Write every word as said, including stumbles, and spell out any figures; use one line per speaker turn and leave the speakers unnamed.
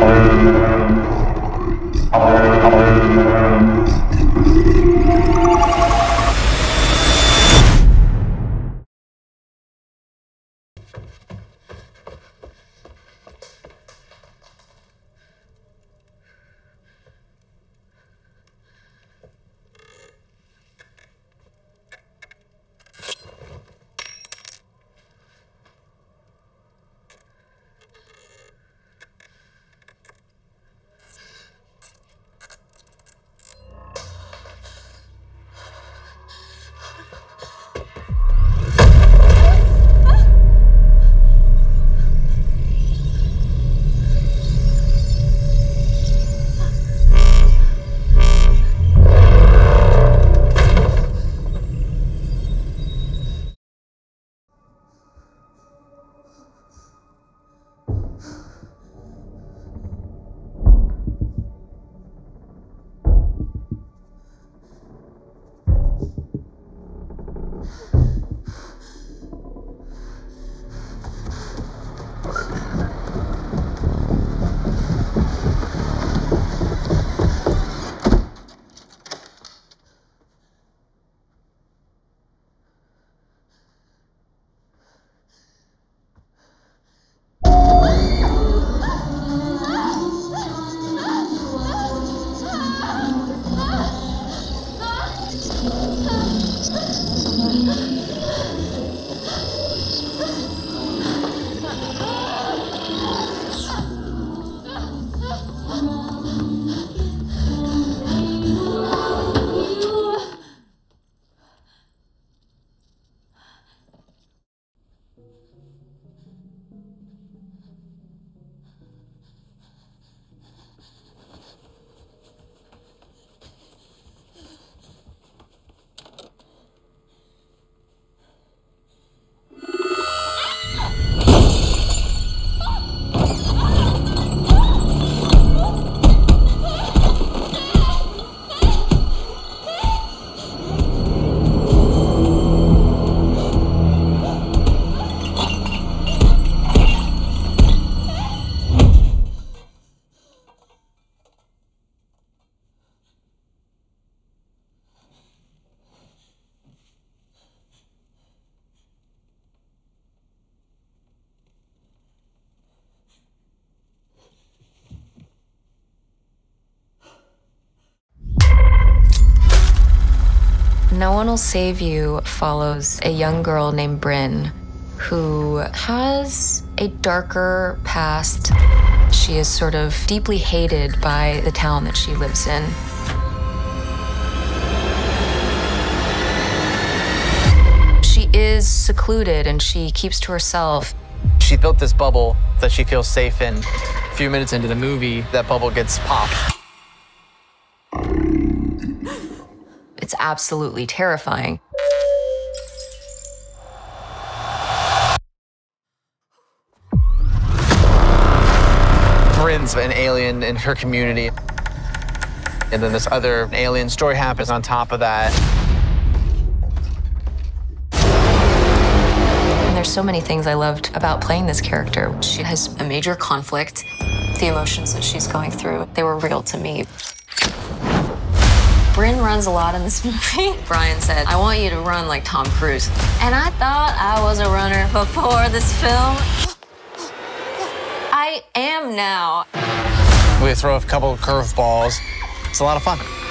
No One Will Save You follows a young girl named Bryn who has a darker past. She is sort of deeply hated by the town that she lives in. She is secluded and she keeps to herself.
She built this bubble that she feels safe in. A few minutes into the movie, that bubble gets popped.
It's absolutely terrifying.
Bryn's an alien in her community. And then this other alien story happens on top of that.
And there's so many things I loved about playing this character. She has a major conflict. The emotions that she's going through, they were real to me. Bryn runs a lot in this movie. Brian said, I want you to run like Tom Cruise. And I thought I was a runner before this film. I am now.
We throw a couple of curveballs. It's a lot of fun.